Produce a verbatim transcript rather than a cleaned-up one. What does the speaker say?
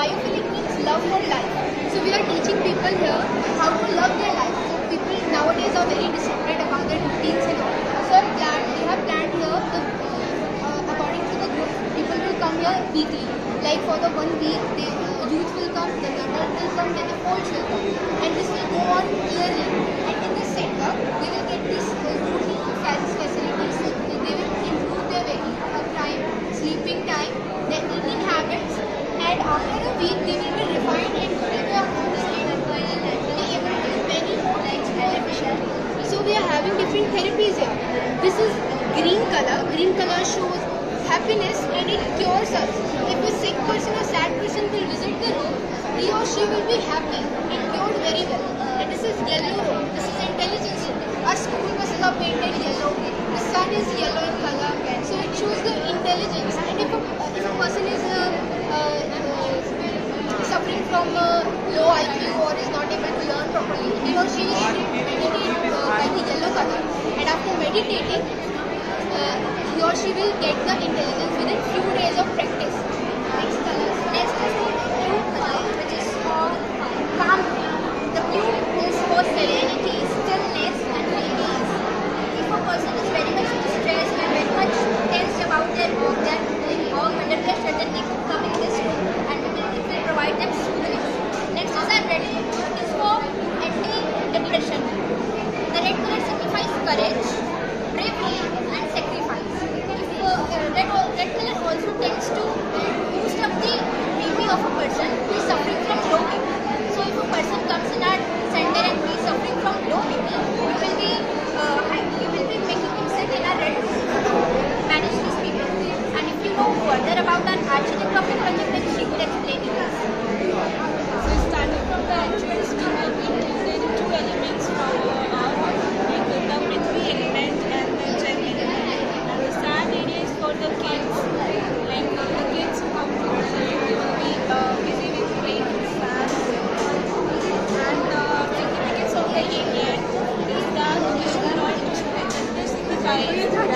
Biophilic means love for life. So we are teaching people here how to love their life. So people nowadays are very disciplined about their routines and all. So plan, we have planned here, the, uh, according to the group, people will come here weekly. Like for the one week, the uh, youth will come, then the adult will come, then the olds will come. And this will go on yearly. And in this center, they will get this uh, routine facilities. They will improve their waking up time, sleeping time, their eating habits. And after a week, they will be refined and will be sustainable and naturally able to do many more lifestyle efficient. So we are having different therapies here. This is green color. Green color shows happiness and it cures us. If a sick person or sad person will visit the room, he or she will be happy and cured very well. And this is yellow room. This is intelligence room. Our school buses are painted yellow. The sun is yellow in color, so it shows the intelligence. And if a, uh, if a person is uh, uh, uh, suffering from uh, low I Q or is not able to learn properly, he or she is meditate uh, by the yellow color. And after meditating, uh, he or she will get the intelligence within few days of practice. Next color. Next is the blue color, which is for calm. The blue is for serenity, stillness, and release. If a person is very much stressed and very much tense about their work, they are doing work under pressure, then they could come in this room and we will, it will provide them soothing. Next is our red, which is for anti-depression. The red color signifies courage, bravery, and sacrifice. If, uh, red, red color also tends to boost up the B P of a person who is suffering from low B P. So if a person comes in our center and he is suffering from low B P, we will be uh, we will be making him sit in a red room to manage these people. And if you know further about our archery topic project, then she could explain it. So starting from the entrance, we have included two elements from our like the Prithvi element and the Jan element. And the sand area is for the kids, like uh, the kids who come to the they will be uh, busy with playing with sand. And the uh, significance of the alien is that we should not this signify